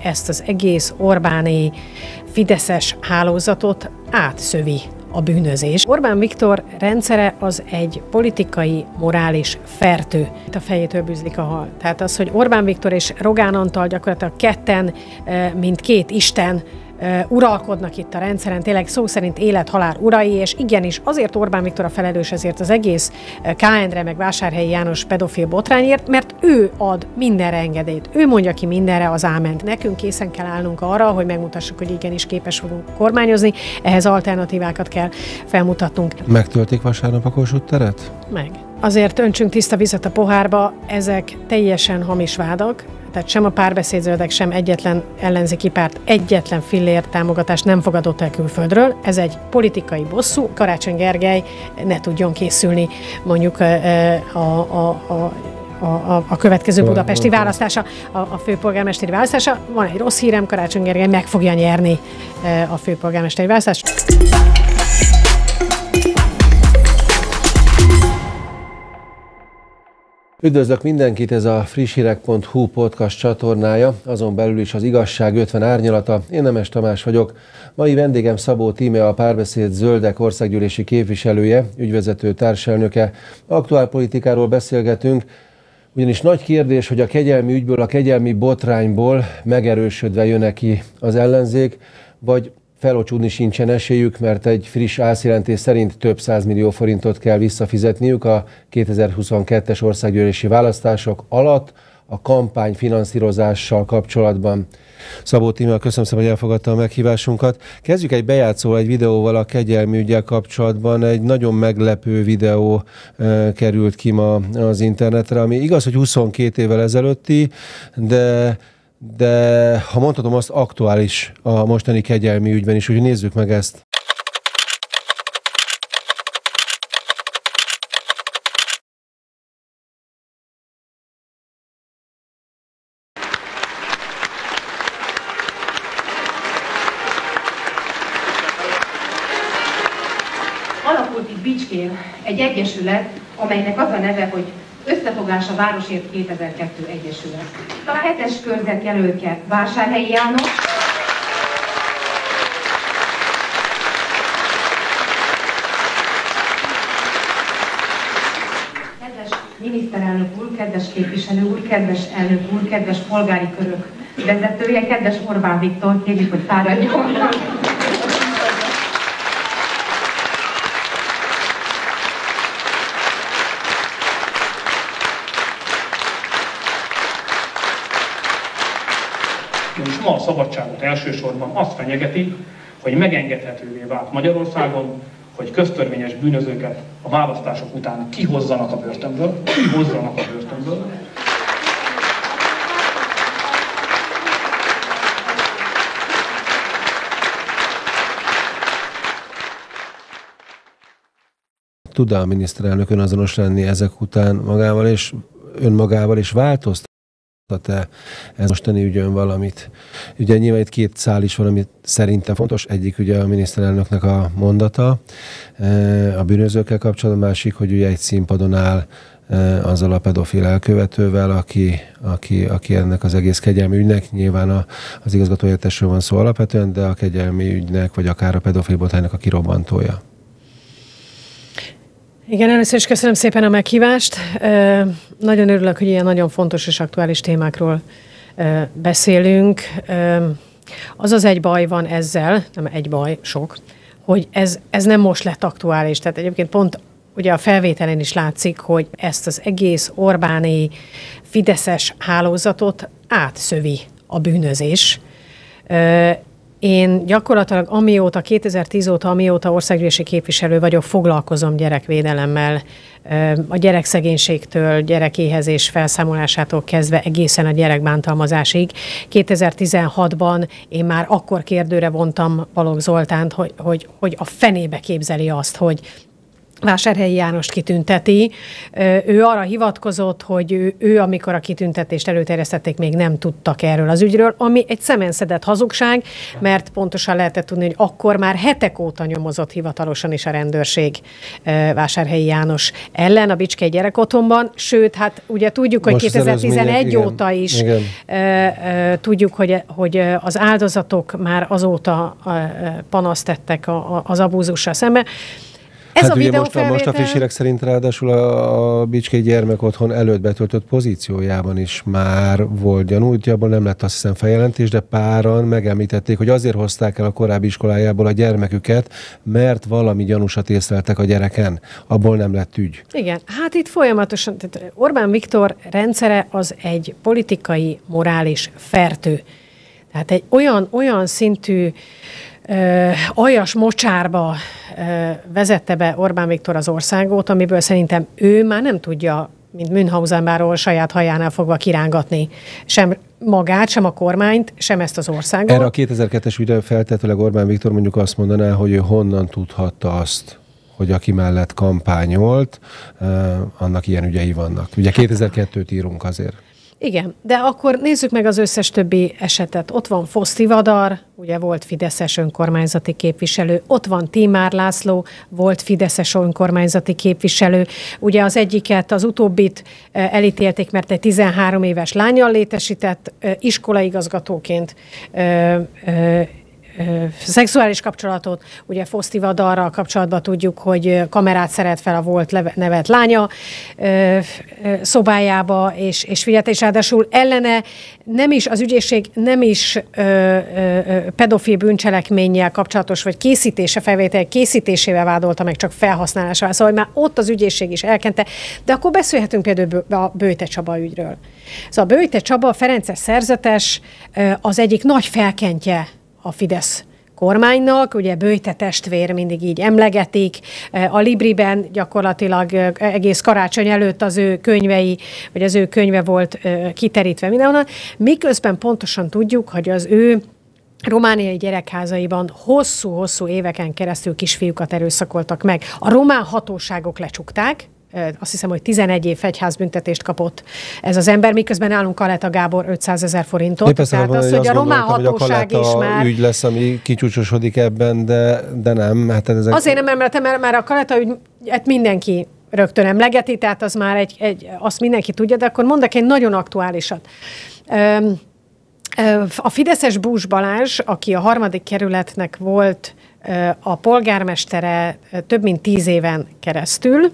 ezt az egész Orbáni fideszes hálózatot átszövi a bűnözés. Orbán Viktor rendszere az egy politikai, morális fertő. A fejétől bűzlik a hal. Tehát az, hogy Orbán Viktor és Rogán Antal gyakorlatilag ketten, mint két isten, uralkodnak itt a rendszeren, tényleg szó szerint élet-halál urai, és igenis azért Orbán Viktor a felelős ezért az egész K. Endre meg Vásárhelyi János pedofil botrányért, mert ő ad mindenre engedélyt. Ő mondja ki mindenre az áment. Nekünk készen kell állnunk arra, hogy megmutassuk, hogy igenis képes vagyunk kormányozni, ehhez alternatívákat kell felmutatnunk. Megtöltik vasárnap a Kossuth teret? Meg. Azért öntsünk tiszta vizet a pohárba, ezek teljesen hamis vádak, tehát sem a Párbeszéd Zöldek, sem egyetlen ellenzéki párt egyetlen fillér támogatást nem fogadott el külföldről. Ez egy politikai bosszú. Karácsony Gergely ne tudjon készülni mondjuk a következő budapesti választása, a főpolgármesteri választása. Van egy rossz hírem, Karácsony Gergely meg fogja nyerni a főpolgármesteri választást. Üdvözlök mindenkit, ez a Frisshirek.hu podcast csatornája, azon belül is az igazság 50 árnyalata. Én Nemes Tamás vagyok. Mai vendégem Szabó Tíme, a Párbeszéd Zöldek országgyűlési képviselője, ügyvezető társelnöke. Aktuálpolitikáról beszélgetünk, ugyanis nagy kérdés, hogy a kegyelmi ügyből, a kegyelmi botrányból megerősödve jön ki az ellenzék, vagy felocsúdni sincsen esélyük, mert egy friss ászjelentés szerint több 100 millió forintot kell visszafizetniük a 2022-es országgyűlési választások alatt a kampány finanszírozással kapcsolatban. Szabó Tíme, köszönöm szépen, hogy elfogadta a meghívásunkat. Kezdjük egy bejátszóval, egy videóval a kegyelmi üggyel kapcsolatban. Egy nagyon meglepő videó került ki ma az internetre, ami igaz, hogy 22 évvel ezelőtti, de ha mondhatom, azt aktuális a mostani kegyelmi ügyben is, úgyhogy nézzük meg ezt. Alakult itt Bicskén egy egyesület, amelynek az a neve, hogy Összefogás a Városért 2002 Egyesület. A 7-es körzet jelöltje Vásárhelyi János, kedves miniszterelnök úr, kedves képviselő úr, kedves elnök úr, kedves polgári körök vezetője, kedves Orbán Viktor, kérjük, hogy fáradjon. És ma a szabadságot elsősorban azt fenyegeti, hogy megengedhetővé vált Magyarországon, hogy köztörvényes bűnözőket a választások után kihozzanak a börtönből. Tud-e a miniszterelnök önazonos lenni ezek után önmagával, és változtat-e ez mostani ügyön valamit? Ugye nyilván itt két szál is van, ami szerintem fontos. Egyik ugye a miniszterelnöknek a mondata a bűnözőkkel kapcsolatban, másik, hogy ugye egy színpadon áll azzal a pedofil elkövetővel, aki ennek az egész kegyelmi ügynek, nyilván az igazgatóhelyettesről van szó alapvetően, de a kegyelmi ügynek, vagy akár a pedofil botránynak a kirobbantója. Igen, először is köszönöm szépen a meghívást. Nagyon örülök, hogy ilyen nagyon fontos és aktuális témákról beszélünk. Az egy baj van ezzel, nem egy baj, sok, hogy ez nem most lett aktuális. Tehát egyébként pont ugye a felvételen is látszik, hogy ezt az egész Orbáni fideszes hálózatot átszövi a bűnözés. Én gyakorlatilag 2010 óta, amióta országgyűlési képviselő vagyok, foglalkozom gyerekvédelemmel, a gyerekszegénységtől, gyerekéhezés felszámolásától kezdve egészen a gyerekbántalmazásig. 2016-ban én már akkor kérdőre vontam Balogh Zoltánt, hogy a fenébe képzeli azt, hogy Vásárhelyi Jánost kitünteti. Ő arra hivatkozott, hogy ő amikor a kitüntetést előterjesztették, még nem tudtak erről az ügyről, ami egy szemenszedett hazugság, mert pontosan lehetett tudni, hogy akkor már hetek óta nyomozott hivatalosan is a rendőrség Vásárhelyi János ellen a Bicskei Gyerekotthonban, sőt, hát ugye tudjuk, hogy 2011 óta is tudjuk, hogy az áldozatok már azóta panaszt tettek az abúzussal szemben. Ez a ugye most a friss hírek szerint ráadásul a Bicskei Gyermekotthon előtt betöltött pozíciójában is már volt gyanú, abból nem lett azt hiszem feljelentés, de páran megemlítették, hogy azért hozták el a korábbi iskolájából a gyermeküket, mert valami gyanúsat észleltek a gyereken. Abból nem lett ügy. Igen, hát itt folyamatosan, tehát Orbán Viktor rendszere az egy politikai, morális fertő. Tehát egy olyan szintű aljas mocsárba vezette be Orbán Viktor az országot, amiből szerintem ő már nem tudja, mint Münchhausenbáról saját hajánál fogva kirángatni sem magát, sem a kormányt, sem ezt az országot. Erre a 2002-es ügyre feltetőleg Orbán Viktor mondjuk azt mondaná, hogy ő honnan tudhatta azt, hogy aki mellett kampányolt, annak ilyen ügyei vannak. Ugye 2002-t írunk azért. Igen, de akkor nézzük meg az összes többi esetet. Ott van Foszti Vadar, ugye volt fideszes önkormányzati képviselő, ott van Tímár László, volt fideszes önkormányzati képviselő. Ugye az egyiket, az utóbbit elítélték, mert egy 13 éves lánnyal létesített iskolaigazgatóként szexuális kapcsolatot, ugye Foszti Vadarral kapcsolatban tudjuk, hogy kamerát szeret fel a volt nevet lánya szobájába, és figyelj, és ráadásul ellene nem is, az ügyészség nem is pedofil bűncselekménnyel kapcsolatos, vagy felvétel készítésével vádolta meg, csak felhasználásával. Szóval már ott az ügyészség is elkente, de akkor beszélhetünk például a Böjte Csaba ügyről. Szóval a Böjte Csaba, a ferences szerzetes, az egyik nagy felkentje a Fidesz kormánynak, ugye Böjte testvér mindig így emlegetik, a Libriben gyakorlatilag egész karácsony előtt az ő könyvei, vagy az ő könyve volt kiterítve mindenhonnan, miközben pontosan tudjuk, hogy az ő romániai gyerekházaiban hosszú-hosszú éveken keresztül kisfiúkat erőszakoltak meg. A román hatóságok lecsukták, azt hiszem, hogy 11 év fegyházbüntetést kapott ez az ember, miközben nálunk Kaleta Gábor 500 000 forintot. Tehát az, hogy a román hatóság is már... ügy lesz, ami kicsúcsosodik ebben, de nem. Hát ezek... Azért nem említettem, mert már a Kaleta ügyet mindenki rögtön emlegeti, tehát az már azt mindenki tudja, de akkor mondok egy nagyon aktuálisat. A fideszes Bús Balázs, aki a 3. kerületnek volt a polgármestere több mint 10 éven keresztül.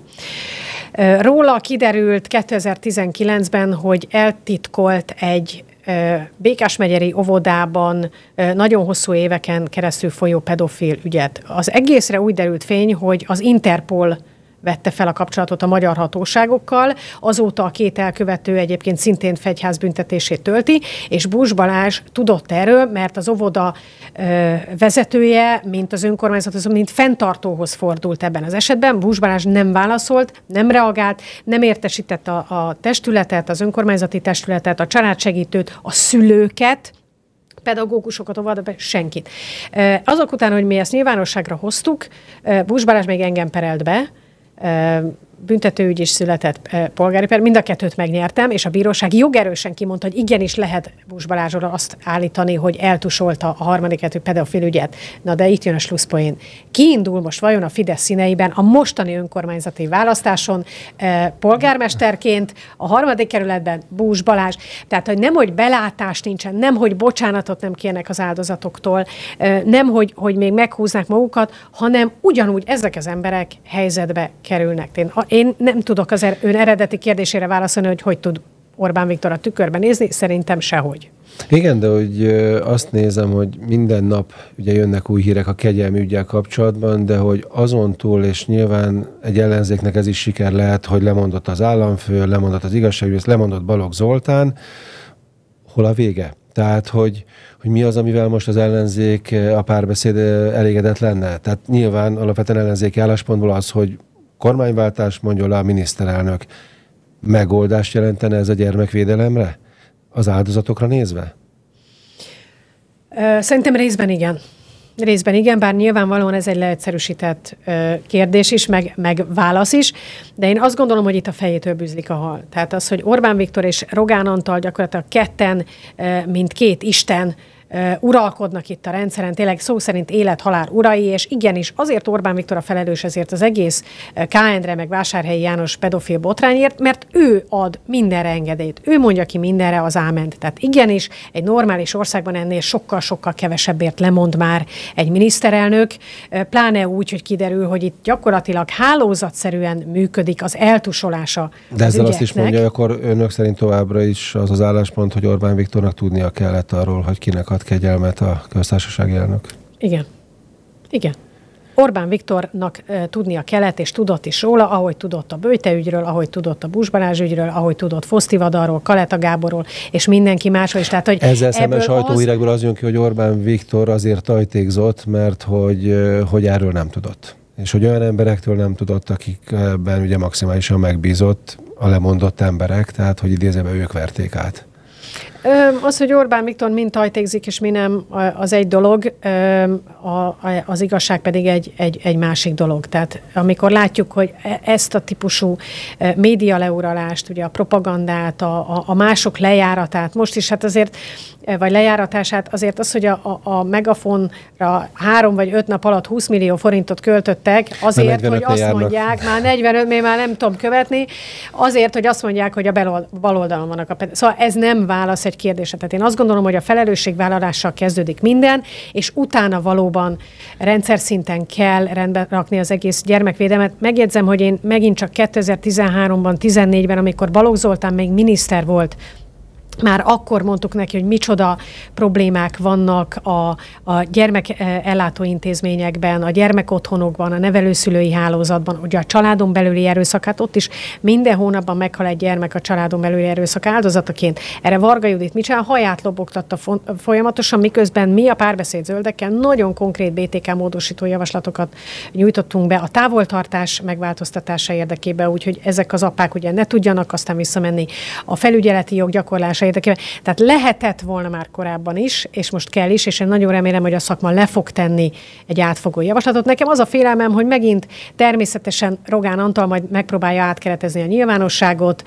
Róla kiderült 2019-ben, hogy eltitkolt egy Békás-megyeri óvodában nagyon hosszú éveken keresztül folyó pedofil ügyet. Az egészre úgy derült fény, hogy az Interpol vette fel a kapcsolatot a magyar hatóságokkal, azóta a 2 elkövető egyébként szintén fegyházbüntetését tölti, és Bús Balázs tudott erről, mert az óvoda vezetője, mint az önkormányzat, mint fenntartóhoz fordult ebben az esetben. Bús Balázs nem válaszolt, nem reagált, nem értesítette a testületet, az önkormányzati testületet, a családsegítőt, a szülőket, pedagógusokat, óvodában, senkit. Azok után, hogy mi ezt nyilvánosságra hoztuk, Bús Balázs még engem perelt be, büntetőügy is született, polgári per, mind a 2-t megnyertem, és a bíróság jogerősen kimondta, hogy igenis lehet Bús Balázsról azt állítani, hogy eltusolta a 3. pedofil ügyet. Na de itt jön a slusszpoén. Kiindul most vajon a Fidesz színeiben a mostani önkormányzati választáson polgármesterként a 3. kerületben Bús Balázs. Tehát, hogy nem, hogy belátás nincsen, nem, hogy bocsánatot nem kérnek az áldozatoktól, nem, hogy még meghúznák magukat, hanem ugyanúgy ezek az emberek helyzetbe kerülnek. Én nem tudok az ön eredeti kérdésére válaszolni, hogy tud Orbán Viktor a tükörben nézni, szerintem sehogy. Igen, de hogy azt nézem, hogy minden nap ugye jönnek új hírek a kegyelmi üggyel kapcsolatban, de hogy azon túl, és nyilván egy ellenzéknek ez is siker lehet, hogy lemondott az államfő, lemondott az igazságügyész, lemondott Balogh Zoltán, hol a vége? Tehát, hogy mi az, amivel most az ellenzék, a Párbeszéd elégedett lenne? Tehát nyilván alapvetően ellenzéki álláspontból az, hogy kormányváltás, mondja le a miniszterelnök, megoldást jelentene ez a gyermekvédelemre? Az áldozatokra nézve? Szerintem részben igen. Részben igen, bár nyilvánvalóan ez egy leegyszerűsített kérdés is, meg válasz is, de én azt gondolom, hogy itt a fejétől bűzlik a hal. Tehát az, hogy Orbán Viktor és Rogán Antal gyakorlatilag ketten, mint két isten, uralkodnak itt a rendszeren, tényleg szó szerint élet-halál urai, és igenis azért Orbán Viktor a felelős ezért az egész K. Endre meg Vásárhelyi János pedofil botrányért, mert ő ad mindenre engedélyt. Ő mondja ki mindenre az áment. Tehát igenis egy normális országban ennél sokkal-sokkal kevesebbért lemond már egy miniszterelnök, pláne úgy, hogy kiderül, hogy itt gyakorlatilag hálózatszerűen működik az eltusolása. De ezzel azt is mondja, hogy akkor önök szerint továbbra is az az álláspont, hogy Orbán Viktornak tudnia kellett arról, hogy kinek ad kegyelmet a köztársasági elnök. Igen. Igen. Orbán Viktornak tudnia kellett, és tudott is róla, ahogy tudott a Böjte ügyről, ahogy tudott a Buss Balázs ügyről, ahogy tudott Fosztivadarról, Kaleta Gáborról, és mindenki másról is. Tehát, hogy ezzel szemben sajtóhírekből az jön ki, hogy Orbán Viktor azért tajtékzott, mert hogy erről nem tudott. És hogy olyan emberektől nem tudott, akikben ugye maximálisan megbízott a lemondott emberek, tehát hogy idézőben ők verték át. Az, hogy Orbán Viktor mind tajtékzik, és mi nem, az egy dolog, az igazság pedig egy másik dolog. Tehát amikor látjuk, hogy ezt a típusú média leuralást, ugye a propagandát, a mások lejáratát, most is hát azért, vagy lejáratását, azért az, hogy a Megafonra 3 vagy 5 nap alatt 20 millió forintot költöttek, azért, hogy azt mondják, már 45, még már nem tudom követni, azért, hogy azt mondják, hogy a bal oldalon vannak a Szóval ez nem válasz egy kérdésre. Tehát én azt gondolom, hogy a felelősségvállalással kezdődik minden, és utána valóban rendszer szinten kell rendbe rakni az egész gyermekvédelmet. Megjegyzem, hogy én megint csak 2013-ban, 14-ben, amikor Balogh Zoltán még miniszter volt, már akkor mondtuk neki, hogy micsoda problémák vannak a gyermekellátó intézményekben, a gyermekotthonokban, a nevelőszülői hálózatban, ugye a családon belüli erőszakát, ott is minden hónapban meghal egy gyermek a családon belüli erőszak áldozataként. Erre Varga Judit mit csinál? Haját lobogtatta folyamatosan, miközben mi a Párbeszéd Zöldekkel nagyon konkrét BTK módosító javaslatokat nyújtottunk be a távoltartás megváltoztatása érdekében, úgyhogy ezek az apák ugye ne tudjanak aztán visszamenni a felügyeleti jog gyakorlása érdekében. Tehát lehetett volna már korábban is, és most kell is, és én nagyon remélem, hogy a szakma le fog tenni egy átfogó javaslatot. Nekem az a félelmem, hogy megint természetesen Rogán Antal majd megpróbálja átkeretezni a nyilvánosságot,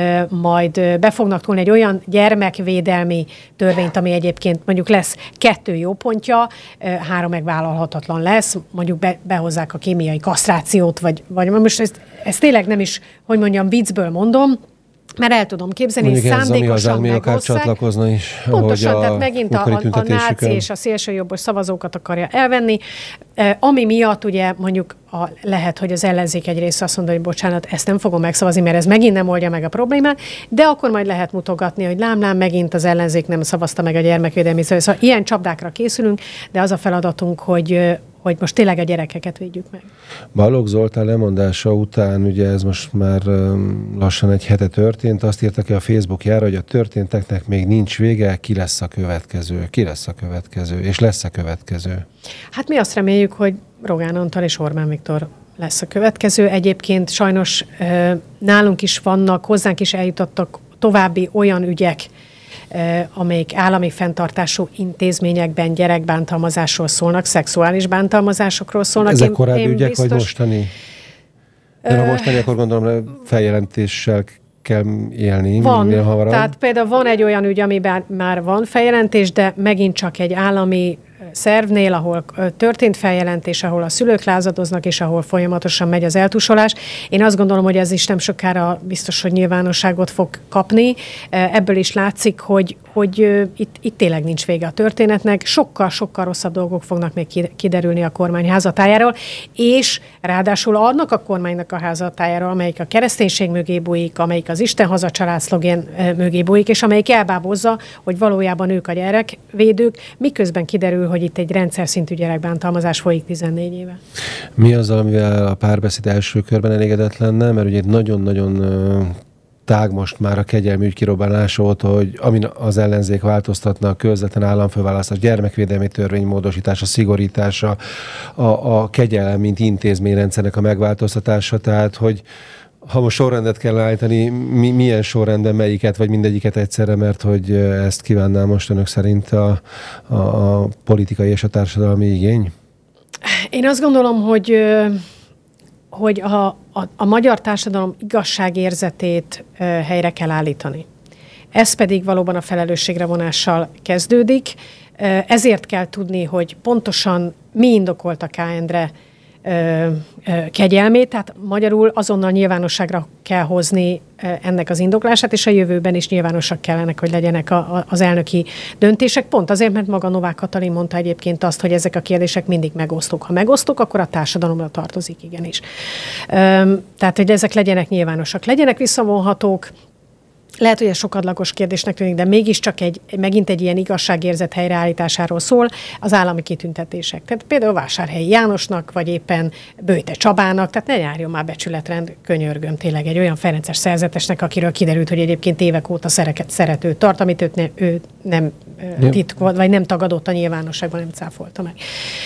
majd be fognak túlni egy olyan gyermekvédelmi törvényt, ami egyébként mondjuk lesz 2 jó pontja, 3 megvállalhatatlan lesz, mondjuk behozzák a kémiai kasztrációt, vagy most ezt tényleg nem is, hogy mondjam, viccből mondom, mert el tudom képzelni, hogy szándékosan megosszák. Pontosan, tehát megint a náci és a szélsőjobbos szavazókat akarja elvenni, ami miatt ugye mondjuk lehet, hogy az ellenzék egy része azt mondja, hogy bocsánat, ezt nem fogom megszavazni, mert ez megint nem oldja meg a problémát, de akkor majd lehet mutogatni, hogy lám megint az ellenzék nem szavazta meg a gyermekvédelmi. Szóval ilyen csapdákra készülünk, de az a feladatunk, hogy most tényleg a gyerekeket védjük meg. Balogh Zoltán lemondása után, ugye ez most már lassan egy hete történt, azt írta ki a Facebookjára, hogy a történteknek még nincs vége, ki lesz a következő, és lesz a következő. Hát mi azt reméljük, hogy Rogán Antal és Orbán Viktor lesz a következő. Egyébként sajnos nálunk is vannak, hozzánk is eljutottak további olyan ügyek, amelyik állami fenntartású intézményekben gyerekbántalmazásról szólnak, szexuális bántalmazásokról szólnak. Ezek korábbi ügyek, biztos, vagy mostani? De ha mostani, akkor gondolom feljelentéssel kell élni. Van, tehát például van egy olyan ügy, amiben már van feljelentés, de megint csak egy állami szervnél, ahol történt feljelentés, ahol a szülők lázadoznak, és ahol folyamatosan megy az eltusolás. Én azt gondolom, hogy ez is nem sokára biztos, hogy nyilvánosságot fog kapni. Ebből is látszik, hogy itt tényleg nincs vége a történetnek. Sokkal rosszabb dolgok fognak még kiderülni a kormány házatájáról, és ráadásul annak a kormánynak a házatájáról, amelyik a kereszténység mögé bújik, amelyik az Isten haza család szlogén mögé bújik, és amelyik elbábozza, hogy valójában ők a gyerekvédők, miközben kiderül, hogy itt egy rendszer szintű gyerekbántalmazás folyik 14 éve. Mi az, amivel a Párbeszéd első körben elégedett lenne? Mert ugye nagyon-nagyon tág most már a kegyelmi ügy kirobbanása volt, hogy amin az ellenzék változtatna, a közvetlen államfőválasztás, gyermekvédelmi törvény módosítása, szigorítása, a kegyelem, mint intézményrendszernek a megváltoztatása, tehát hogy Ha most sorrendet kell állítani, milyen sorrendben melyiket, vagy mindegyiket egyszerre, mert hogy ezt kívánnám most önök szerint a politikai és a társadalmi igény? Én azt gondolom, hogy a magyar társadalom igazságérzetét helyre kell állítani. Ez pedig valóban a felelősségre vonással kezdődik. Ezért kell tudni, hogy pontosan mi indokolta K. Endre kegyelmét, tehát magyarul azonnal nyilvánosságra kell hozni ennek az indoklását, és a jövőben is nyilvánosak kellenek, hogy legyenek az elnöki döntések. Pont azért, mert maga Novák Katalin mondta egyébként azt, hogy ezek a kérdések mindig megosztók. Ha megosztók, akkor a társadalomra tartozik, igenis. Tehát, hogy ezek legyenek nyilvánosak, legyenek visszavonhatók. Lehet, hogy ez sokadlagos kérdésnek tűnik, de mégiscsak megint egy ilyen igazságérzet helyreállításáról szól az állami kitüntetések. Tehát például Vásárhelyi Jánosnak, vagy éppen Böjte Csabának, tehát ne járjon már becsületrend, könyörgöm, tényleg egy olyan ferences szerzetesnek, akiről kiderült, hogy egyébként évek óta szeretőt tart, amit ő nem titkolt, vagy nem tagadott a nyilvánosságban, nem cáfolta meg.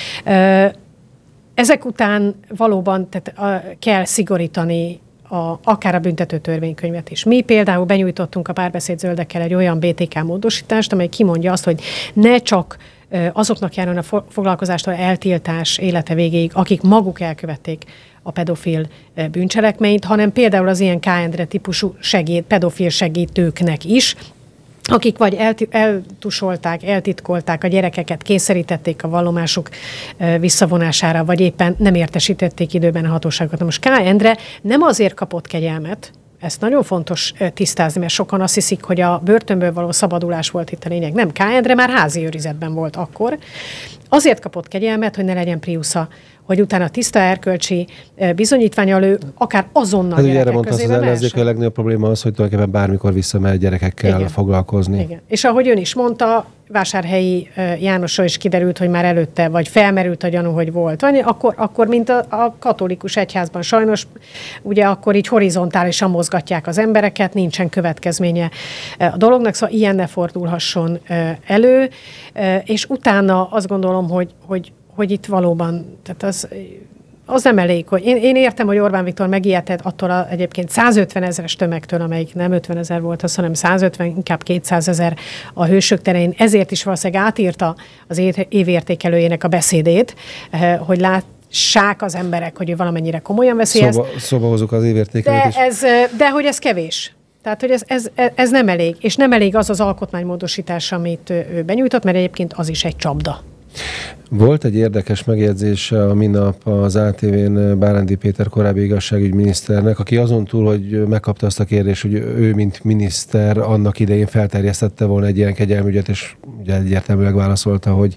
Ezek után valóban kell szigorítani akár a büntető törvénykönyvet is. Mi például benyújtottunk a Párbeszéd Zöldekkel egy olyan BTK módosítást, amely kimondja azt, hogy ne csak azoknak járjon a foglalkozástól eltiltás élete végéig, akik maguk elkövették a pedofil bűncselekményt, hanem például az ilyen K. Endre típusú pedofil segítőknek is, akik vagy eltusolták, eltitkolták a gyerekeket, kényszerítették a vallomásuk visszavonására, vagy éppen nem értesítették időben a hatóságokat. Na most K. Endre nem azért kapott kegyelmet, ezt nagyon fontos tisztázni, mert sokan azt hiszik, hogy a börtönből való szabadulás volt itt a lényeg. Nem, K. Endre már házi őrizetben volt akkor. Azért kapott kegyelmet, hogy ne legyen Priusza, hogy utána tiszta erkölcsi bizonyítvány ő akár azonnal gyerekek közébe mehessen. Ez a legnagyobb probléma az, hogy tulajdonképpen bármikor visszamegy gyerekekkel foglalkozni. Igen. És ahogy ön is mondta, Vásárhelyi Jánosról is kiderült, hogy már előtte, vagy felmerült a gyanú, hogy volt. Vagy akkor mint a katolikus egyházban sajnos, ugye akkor így horizontálisan mozgatják az embereket, nincsen következménye a dolognak, szóval ilyen ne fordulhasson elő, és utána azt gondolom, hogy itt valóban, tehát az nem elég, hogy én értem, hogy Orbán Viktor megijedett attól egyébként 150 000-es tömegtől, amelyik nem 50 000 volt, hanem 150, inkább 200 000 a Hősök terén, ezért is valószínűleg átírta az évértékelőjének a beszédét, hogy lássák az emberek, hogy ő valamennyire komolyan veszi ezt. Szóba hozzuk az évértékelőt is. De hogy ez kevés. Tehát, hogy ez nem elég. És nem elég az az alkotmánymódosítás, amit ő benyújtott, mert egyébként az is egy csapda. Volt egy érdekes megjegyzése a minap az ATV-n Bárándi Péter korábbi igazságügyminiszternek, aki azon túl, hogy megkapta azt a kérdést, hogy ő, mint miniszter, annak idején felterjesztette volna egy ilyen kegyelmügyet, és ugye egyértelműen válaszolta, hogy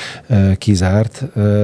kizárt,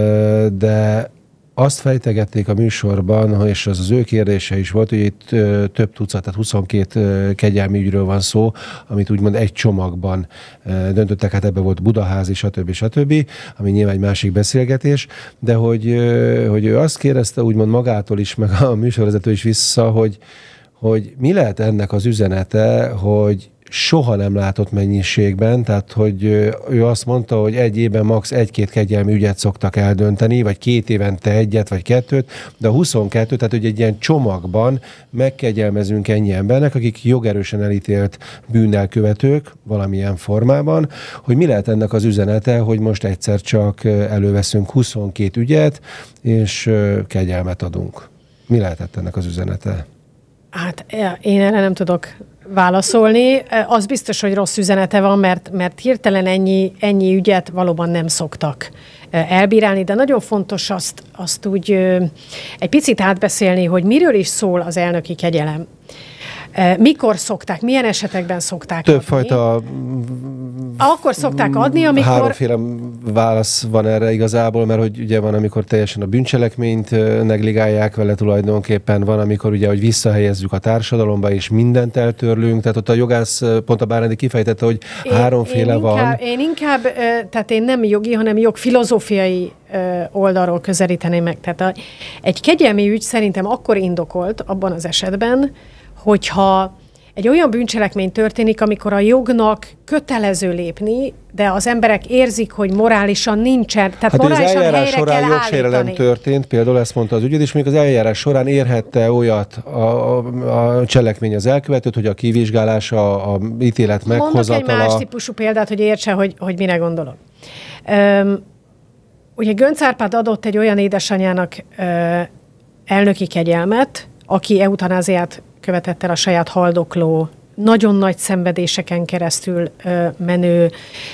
de azt fejtegették a műsorban, és az ő kérdése is volt, hogy itt több tucat, tehát 22 kegyelmi ügyről van szó, amit úgymond egy csomagban döntöttek, hát ebben volt Budaházi, stb., ami nyilván egy másik beszélgetés, de hogy ő azt kérdezte úgymond magától is, meg a műsorvezető is vissza, hogy mi lehet ennek az üzenete, hogy soha nem látott mennyiségben, tehát hogy ő azt mondta, hogy egy évben max. 1-2 kegyelmi ügyet szoktak eldönteni, vagy 2 évente 1, vagy 2, de a 22, tehát hogy egy ilyen csomagban megkegyelmezünk ennyi embernek, akik jogerősen elítélt bűnelkövetők valamilyen formában, hogy mi lehet ennek az üzenete, hogy most egyszer csak előveszünk 22 ügyet, és kegyelmet adunk. Mi lehetett ennek az üzenete? Hát én erre nem tudok válaszolni. Az biztos, hogy rossz üzenete van, mert hirtelen ennyi ügyet valóban nem szoktak elbírálni, de nagyon fontos azt úgy egy picit átbeszélni, hogy miről is szól az elnöki kegyelem. Mikor szokták, milyen esetekben szokták Többfajta adni? Akkor szokták adni, amikor... Háromféle válasz van erre igazából, mert hogy ugye van, amikor teljesen a bűncselekményt negligálják vele tulajdonképpen, van, amikor ugye, hogy visszahelyezzük a társadalomba, és mindent eltörlünk, tehát ott a jogász, pont a Bárándi kifejtette, hogy háromféle van. Én inkább, tehát én nem jogi, hanem jogfilozófiai oldalról közelíteném meg. Tehát egy kegyelmi ügy szerintem akkor indokolt abban az esetben, hogyha egy olyan bűncselekmény történik, amikor a jognak kötelező lépni, de az emberek érzik, hogy morálisan nincsen, tehát hát morálisan az eljárás helyre során kell jogsérelem állítani. történt, például ezt mondta az ügyész, és még az eljárás során érhette olyat a cselekmény az elkövetőt, hogy a kivizsgálása, a ítélet meghozatala... Mondok egy más típusú példát, hogy értse, hogy mire gondolok. Ugye Göncz Árpád adott egy olyan édesanyának elnöki kegyelmet, aki eutanáziát követett el a saját haldokló, nagyon nagy szenvedéseken keresztül menő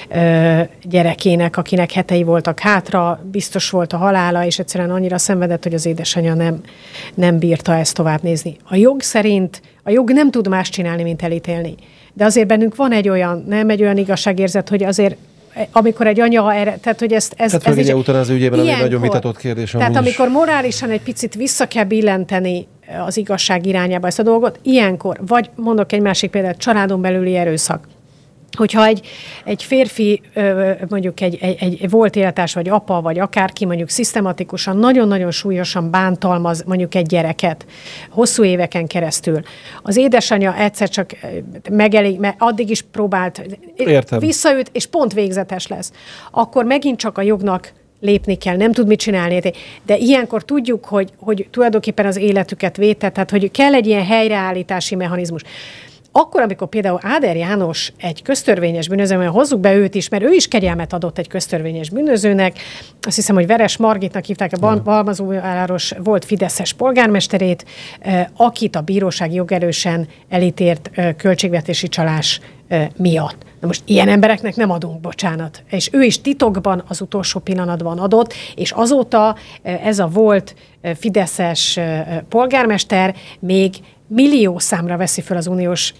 gyerekének, akinek hetei voltak hátra, biztos volt a halála, és egyszerűen annyira szenvedett, hogy az édesanyja nem bírta ezt tovább nézni. A jog szerint a jog nem tud más csinálni, mint elítélni. De azért bennünk van egy olyan igazságérzet, hogy azért amikor egy anya erre, tehát hogy ezt Tehát ugye eutanázia ügyében egy nagyon vitatott kérdés. Tehát amikor morálisan egy picit vissza kell billenteni az igazság irányába ezt a dolgot, ilyenkor, vagy mondok egy másik példát, családon belüli erőszak. Hogyha egy férfi, mondjuk egy volt élettárs, vagy apa, vagy akárki mondjuk szisztematikusan, nagyon-nagyon súlyosan bántalmaz mondjuk egy gyereket hosszú éveken keresztül. Az édesanyja egyszer csak megelég, mert addig is próbált, visszaüt, és pont végzetes lesz. Akkor megint csak a jognak lépni kell, nem tud mit csinálni. De ilyenkor tudjuk, hogy tulajdonképpen az életüket védte, tehát hogy kell egy ilyen helyreállítási mechanizmus. Akkor, amikor például Áder János egy köztörvényes bűnöző, mert hozzuk be őt is, mert ő is kegyelmet adott egy köztörvényes bűnözőnek, azt hiszem, hogy Veres Margitnak hívták, a Balmazújváros volt fideszes polgármesterét, akit a bíróság jogerősen elítélt költségvetési csalás miatt. Na most ilyen embereknek nem adunk bocsánat. És ő is titokban az utolsó pillanatban adott, és azóta ez a volt fideszes polgármester még millió számra veszi föl az uniós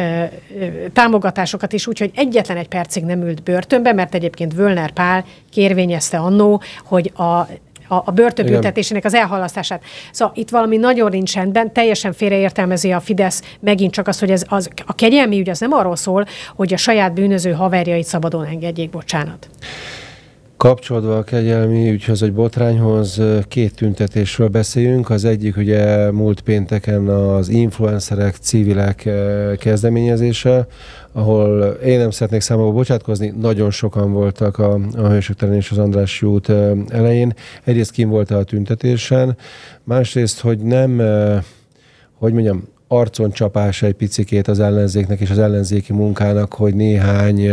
támogatásokat is, úgyhogy egyetlen egy percig nem ült börtönbe, mert egyébként Völner Pál kérvényezte annó, hogy a börtönbüntetésének az elhalasztását. Szóval itt valami nagyon nincs rendben, teljesen félreértelmezi a Fidesz megint csak azt, hogy a kegyelmi ügy az nem arról szól, hogy a saját bűnöző haverjait szabadon engedjék, bocsánat. Kapcsolódva a kegyelmi ügyhöz, vagy botrányhoz, két tüntetésről beszéljünk. Az egyik ugye múlt pénteken az influencerek, civilek kezdeményezése, ahol én nem szeretnék számokba bocsátkozni, nagyon sokan voltak a Hősök terén és az Andrássy út elején. Egyrészt kim volt a tüntetésen, másrészt, hogy nem, hogy mondjam, arcon csapás egy picikét az ellenzéknek és az ellenzéki munkának, hogy néhány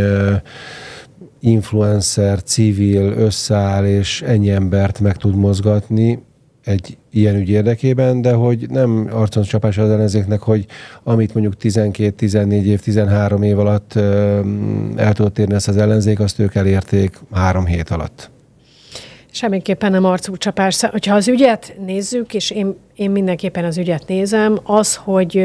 influencer, civil összeáll és ennyi embert meg tud mozgatni egy ilyen ügy érdekében, de hogy nem arcon csapás az ellenzéknek, hogy amit mondjuk 12, 14 év, 13 év alatt el tudott érni ezt az ellenzék, azt ők elérték 3 hét alatt. Semmiképpen nem arcúcsapás. Hogyha az ügyet nézzük, és én mindenképpen az ügyet nézem, az,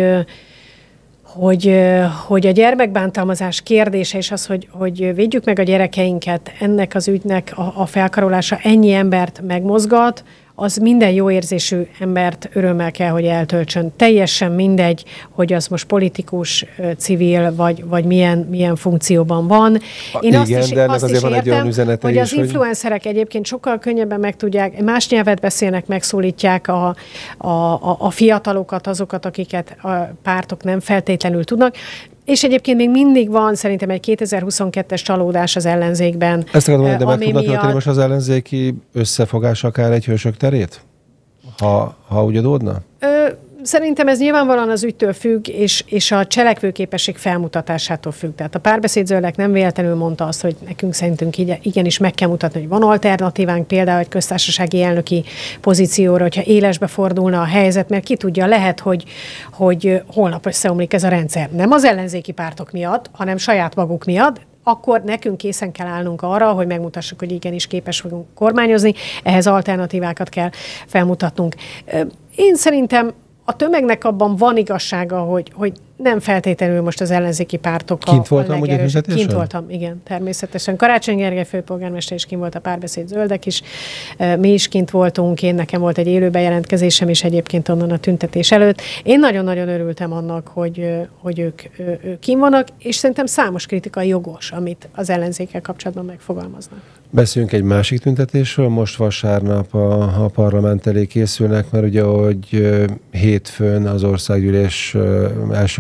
hogy a gyermekbántalmazás kérdése és az, hogy védjük meg a gyerekeinket, ennek az ügynek a felkarolása ennyi embert megmozgat, az minden jó érzésű embert örömmel kell, hogy eltöltsön. Teljesen mindegy, hogy az most politikus, civil, vagy milyen funkcióban van. Én azt is értem, hogy az influencerek egyébként sokkal könnyebben meg tudják, más nyelvet beszélnek, megszólítják a fiatalokat, azokat, akiket a pártok nem feltétlenül tudnak. És egyébként még mindig van szerintem egy 2022-es csalódás az ellenzékben. Ezt akarom mondani, de meg tudnak tölteni most az ellenzéki összefogás akár egy Hősök terét? Ha úgy adódna? Szerintem ez nyilvánvalóan az ügytől függ, és a cselekvőképesség felmutatásától függ. Tehát a Párbeszéd Zöldek nem véletlenül mondta azt, hogy nekünk szerintünk igenis meg kell mutatni, hogy van alternatívánk, például egy köztársasági elnöki pozícióra, hogyha élesbe fordulna a helyzet, mert ki tudja, lehet, hogy holnap összeomlik ez a rendszer. Nem az ellenzéki pártok miatt, hanem saját maguk miatt, akkor nekünk készen kell állnunk arra, hogy megmutassuk, hogy igenis képes vagyunk kormányozni, ehhez alternatívákat kell felmutatnunk. Én szerintem a tömegnek abban van igazsága, hogy nem feltétlenül most az ellenzéki pártok Kint voltam, ugye tüntetésen? Kint voltam, igen, természetesen. Karácsony Gergely főpolgármester is kint volt, a Párbeszéd Zöldek is. Mi is kint voltunk, nekem volt egy élő bejelentkezésem is egyébként onnan a tüntetés előtt. Én nagyon-nagyon örültem annak, hogy ők kint vannak, és szerintem számos kritika jogos, amit az ellenzékkel kapcsolatban megfogalmaznak. Beszéljünk egy másik tüntetésről. Most vasárnap a parlament elé készülnek, mert ugye, hogy hétfőn az országgyűlés első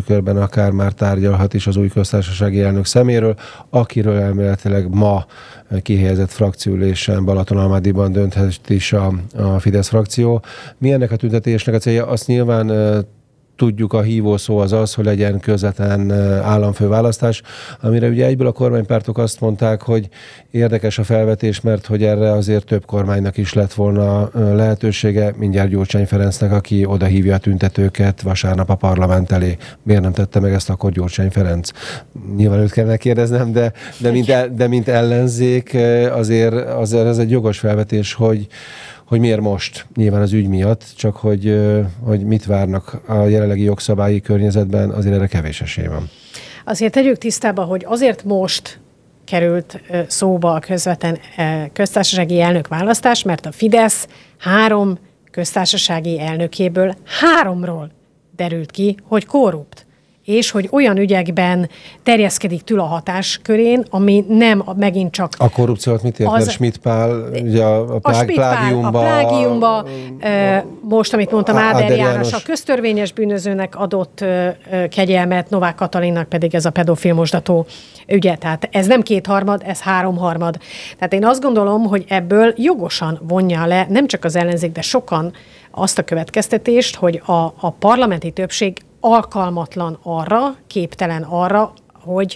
körben akár már tárgyalhat is az új köztársasági elnök szeméről, akiről elméletileg ma kihelyezett frakcióülésen Balatonalmádiban dönthet is a Fidesz frakció. Mi ennek a tüntetésnek a célja? Azt nyilván tudjuk, a hívószó az, hogy legyen közvetlen államfőválasztás, amire ugye egyből a kormánypártok azt mondták, hogy érdekes a felvetés, mert hogy erre azért több kormánynak is lett volna lehetősége, mindjárt Gyurcsány Ferencnek, aki oda hívja a tüntetőket vasárnap a parlament elé. Miért nem tette meg ezt akkor Gyurcsány Ferenc? Nyilván őt kellene kérdeznem, de mint ellenzék azért ez egy jogos felvetés, hogy miért most, nyilván az ügy miatt, csak hogy mit várnak a jelenlegi jogszabályi környezetben, azért erre kevés esély van. Azért tegyük tisztába, hogy azért most került szóba a közvetlen köztársasági elnök választás, mert a Fidesz 3 köztársasági elnökéből 3-ról derült ki, hogy korrupt, és hogy olyan ügyekben terjeszkedik túl a hatáskörén, ami nem megint csak... A korrupciót mit ért? Mert Schmidt Pál, ugye a plágiumba, most, amit mondtam, Áder János a köztörvényes bűnözőnek adott kegyelmet, Novák Katalinnak pedig ez a pedofil mosdató ügye. Tehát ez nem 2/3, ez 3/3. Tehát én azt gondolom, hogy ebből jogosan vonja le nem csak az ellenzék, de sokan azt a következtetést, hogy a parlamenti többség alkalmatlan arra, képtelen arra, hogy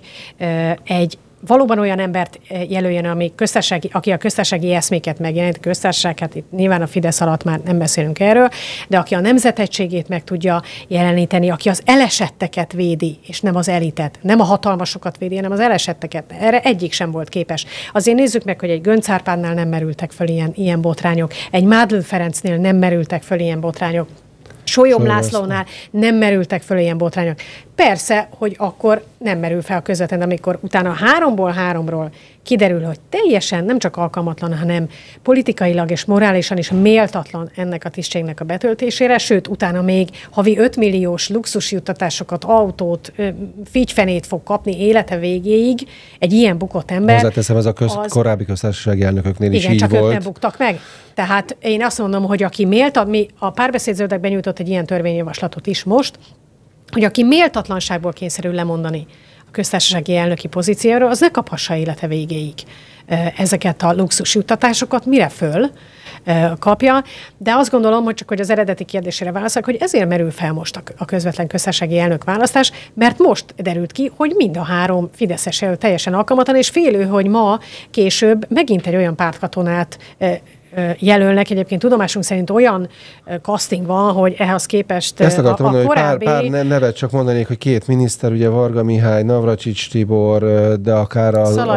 egy valóban olyan embert jelöljen, aki a köztársasági eszméket megjelent, köztársaság, itt nyilván a Fidesz alatt már nem beszélünk erről, de aki a nemzetegységét meg tudja jeleníteni, aki az elesetteket védi, és nem az elitet, nem a hatalmasokat védi, hanem az elesetteket. Erre egyik sem volt képes. Azért nézzük meg, hogy egy Göncz Árpádnál nem merültek föl ilyen botrányok, egy Mádl Ferencnél nem merültek föl ilyen botrányok, Sólyom Lászlónál nem merültek föl ilyen botrányok. Persze, hogy akkor nem merül fel közvetlenül, amikor utána 3-ból kiderül, hogy teljesen nem csak alkalmatlan, hanem politikailag és morálisan is méltatlan ennek a tisztségnek a betöltésére, sőt, utána még havi 5 milliós luxusjuttatásokat, autót, figyfenét fog kapni élete végéig egy ilyen bukott ember. Hozzáteszem, ez a korábbi köztársasági elnököknél is így csak volt. Ők nem buktak meg. Tehát én azt mondom, hogy aki mi a Párbeszéd Zöldek benyújtott egy ilyen törvényjavaslatot is most, hogy aki méltatlanságból kényszerül lemondani a köztársasági elnöki pozícióról, az ne kaphassa élete végéig ezeket a luxusjuttatásokat, mire föl kapja. De azt gondolom, hogy csak hogy az eredeti kérdésére válaszolok, hogy ezért merül fel most a közvetlen köztársasági elnök választás, mert most derült ki, hogy mind a 3 fideszes jelölt teljesen alkalmatlan, és félő, hogy ma később megint egy olyan pártkatonát jelölnek. Egyébként tudomásunk szerint olyan casting van, hogy ehhez képest ezt akartam mondani, korábbi... hogy pár nevet csak mondanék, hogy 2 miniszter, ugye Varga Mihály, Navracsics Tibor, de akár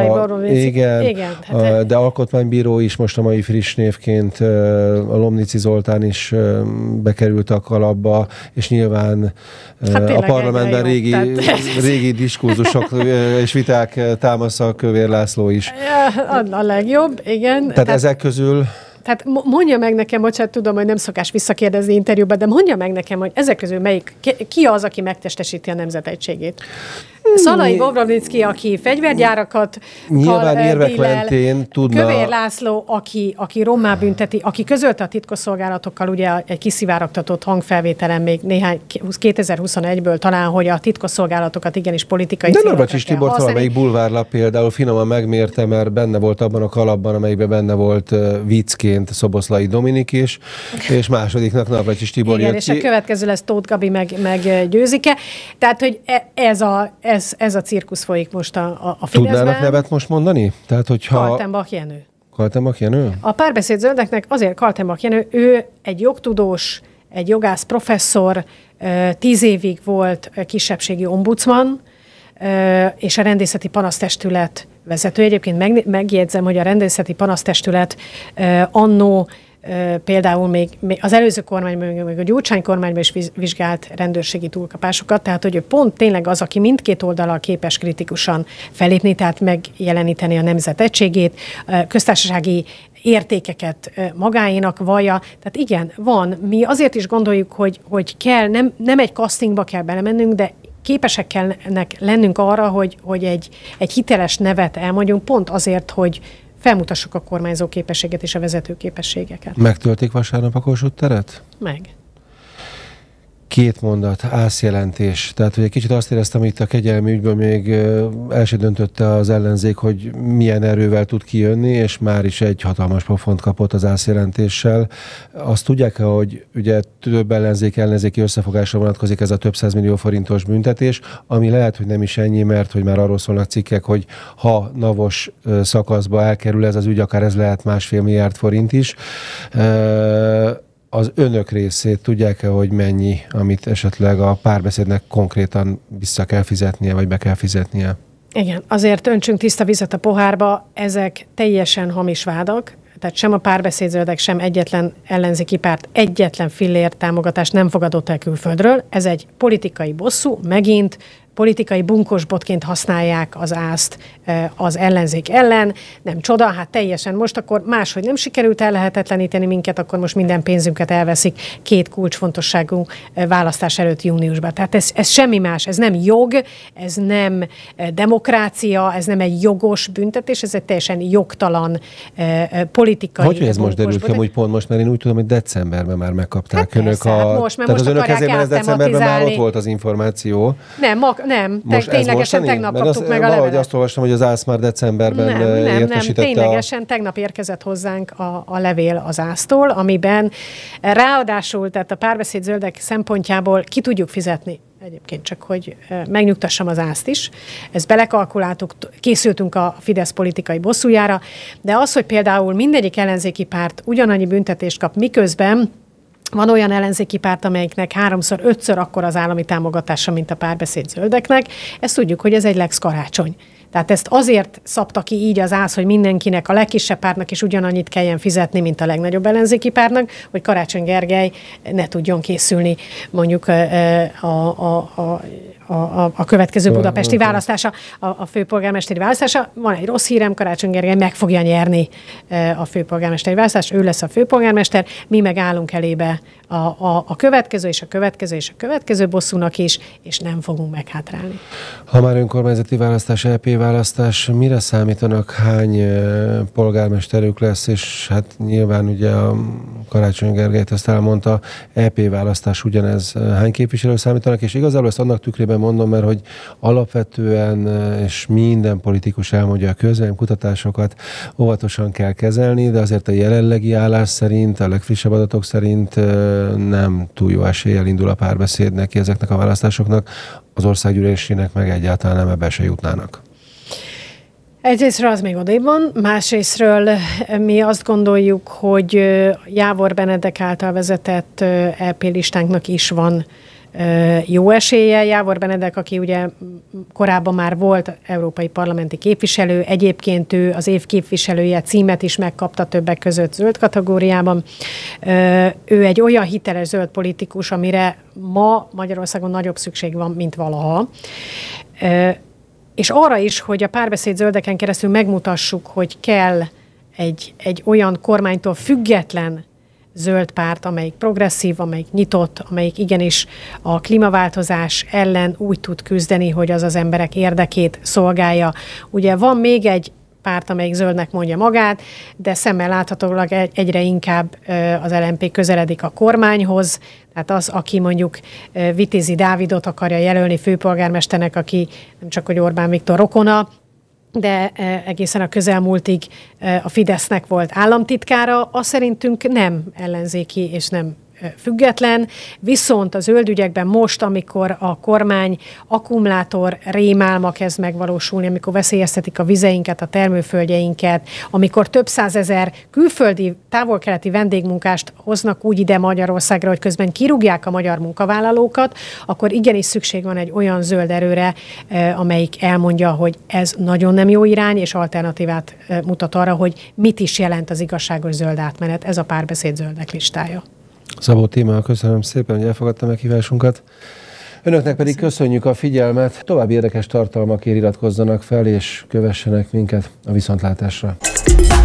igen, de alkotmánybíró is most a mai friss névként, a Lomnici Zoltán is bekerült a kalapba, és nyilván a parlamentben régi diskurzusok és viták támasza Kövér László is. A legjobb, igen. Tehát ezek közül... Tehát mondja meg nekem, bocsánat, tudom, hogy nem szokás visszakérdezni interjúban, de mondja meg nekem, hogy ezek közül ki az, aki megtestesíti a nemzetegységét? Szalai Bobrovnicki, aki fegyvergyárakat nyilván érvek mentén tudna... Kövér László, aki rommá bünteti, aki közölte a titkosszolgálatokkal ugye egy kiszivárogtatott hangfelvételen még 2021-ből talán, hogy a titkosszolgálatokat igenis politikai célokra kell használni. De Navracsics Tibort valamelyik bulvárlap például finoman megmérte, mert benne volt abban a kalapban, amelyikben benne volt viccként Szoboszlai Dominik is, és másodiknak Navracsics Tibor jött ki. És a következő lesz Tóth Gabi meg Győzike. Tehát, hogy ez a cirkusz folyik most a Fideszben. Tudnának nevet most mondani? Tehát, hogyha... Kaltenbach Jenő. Kaltenbach Jenő? A Párbeszéd Zöldeknek azért Kaltenbach Jenő, ő egy jogtudós, egy jogász professzor, 10 évig volt kisebbségi ombudsman, és a rendészeti panasztestület vezető. Egyébként megjegyzem, hogy a rendészeti panasztestület annó például még az előző kormányban, még a Gyurcsány kormányban is vizsgált rendőrségi túlkapásokat, tehát hogy ő pont tényleg az, aki mindkét oldalal képes kritikusan felépni, tehát megjeleníteni a nemzet egységét, köztársasági értékeket magáénak vallja. Tehát igen, van. Mi azért is gondoljuk, hogy kell, nem egy castingba kell belemennünk, de képesek kellene lennünk arra, hogy egy hiteles nevet elmondjunk, pont azért, hogy felmutassuk a kormányzó képességet és a vezető képességeket. Megtöltik vasárnap a Kossuth teret? Meg. Két mondat, ászjelentés. Tehát, hogy egy kicsit azt éreztem, hogy itt a kegyelmi ügyből még el se döntötte az ellenzék, hogy milyen erővel tud kijönni, és már is egy hatalmas pofont kapott az ászjelentéssel. Azt tudják, hogy ugye több ellenzéki összefogásra vonatkozik ez a több 100 millió forintos büntetés, ami lehet, hogy nem is ennyi, mert hogy már arról szólnak cikkek, hogy ha navos szakaszba elkerül ez az ügy, akár ez lehet 1,5 milliárd forint is. Az önök részét tudják-e, hogy mennyi, amit esetleg a Párbeszédnek konkrétan vissza kell fizetnie, vagy be kell fizetnie? Igen, azért öntsünk tiszta vizet a pohárba, ezek teljesen hamis vádak, tehát sem a Párbeszéd-zöldek, sem egyetlen ellenzéki párt egyetlen fillér támogatást nem fogadott el külföldről. Ez egy politikai bosszú, megint politikai bunkosbotként használják az ászt az ellenzék ellen. Nem csoda, hát teljesen most akkor máshogy nem sikerült ellehetetleníteni minket, akkor most minden pénzünket elveszik 2 kulcsfontosságú választás előtt júniusban. Tehát ez semmi más, ez nem jog, ez nem demokrácia, ez nem egy jogos büntetés, ez egy teljesen jogtalan politikai. Hogy ez most derült ki, hogy pont most, mert én úgy tudom, hogy decemberben már megkapták hát önök persze, hát most, mert tehát most az önök kezében ez decemberben már ott tematizálni. volt az információ. Nem, ténylegesen tegnap kaptuk meg a valahogy levelet. azt olvastam, hogy az ÁSZ már decemberben értesítette. Ténylegesen tegnap érkezett hozzánk a levél az ÁSZ-tól, amiben ráadásul, tehát a Párbeszéd-zöldek szempontjából ki tudjuk fizetni. Egyébként csak, hogy megnyugtassam az ÁSZ-t is. Ezt belekalkuláltuk, készültünk a Fidesz politikai bosszújára, de az, hogy például mindegyik ellenzéki párt ugyanannyi büntetést kap, miközben van olyan ellenzéki párt, amelyiknek 3-5-ször akkora az állami támogatása, mint a Párbeszéd-zöldeknek. Ezt tudjuk, hogy ez egy Lex Karácsony. Tehát ezt azért szabta ki így az ÁSZ, hogy mindenkinek, a legkisebb pártnak is ugyanannyit kelljen fizetni, mint a legnagyobb ellenzéki pártnak, hogy Karácsony Gergely ne tudjon készülni mondjuk a következő budapesti választása, a főpolgármesteri választása. Van egy rossz hírem, Karácsony Gergely meg fogja nyerni a főpolgármesteri választást, ő lesz a főpolgármester, mi meg állunk elébe a következő és a következő és a következő bosszúnak is, és nem fogunk meghátrálni. Ha már önkormányzati választás, EP választás, mire számítanak, hány polgármesterük lesz, és hát nyilván ugye a Karácsony Gergelyt ezt elmondta, EP választás ugyanez, hány képviselő számítanak, és igazából ezt annak tükrében mondom, mert hogy alapvetően, és minden politikus elmondja, a közvéleménykutatásokat óvatosan kell kezelni, de azért a jelenlegi állás szerint, a legfrissebb adatok szerint nem túl jó eséllyel indul a Párbeszéd neki ezeknek a választásoknak, az országgyűlésének meg egyáltalán nem ebbe se jutnának. Egyrésztről az még odébb van, másrésztről mi azt gondoljuk, hogy Jávor Benedek által vezetett EP listánknak is van jó esélye. Jávor Benedek, aki ugye korábban már volt európai parlamenti képviselő, egyébként ő az év képviselője címet is megkapta többek között zöld kategóriában. Ő egy olyan hiteles zöld politikus, amire ma Magyarországon nagyobb szükség van, mint valaha. És arra is, hogy a Párbeszéd-zöldeken keresztül megmutassuk, hogy kell egy olyan kormánytól független zöld párt, amelyik progresszív, amelyik nyitott, amelyik igenis a klímaváltozás ellen úgy tud küzdeni, hogy az az emberek érdekét szolgálja. Ugye van még egy párt, amelyik zöldnek mondja magát, de szemmel láthatólag egyre inkább az LMP közeledik a kormányhoz, tehát az, aki mondjuk Vitézi Dávidot akarja jelölni főpolgármesternek, aki nem csak hogy Orbán Viktor rokona, de egészen a közelmúltig a Fidesznek volt államtitkára, az szerintünk nem ellenzéki és nem független, viszont a zöld ügyekben most, amikor a kormány akkumulátor rémálma kezd megvalósulni, amikor veszélyeztetik a vizeinket, a termőföldjeinket, amikor több százezer külföldi, távol-keleti vendégmunkást hoznak úgy ide Magyarországra, hogy közben kirúgják a magyar munkavállalókat, akkor igenis szükség van egy olyan zöld erőre, amelyik elmondja, hogy ez nagyon nem jó irány, és alternatívát mutat arra, hogy mit is jelent az igazságos zöld átmenet. Ez a Párbeszéd-zöldek listája. Szabó Tímea, köszönöm szépen, hogy elfogadta meghívásunkat. Önöknek pedig köszönjük a figyelmet. További érdekes tartalmakért iratkozzanak fel, és kövessenek minket a viszontlátásra.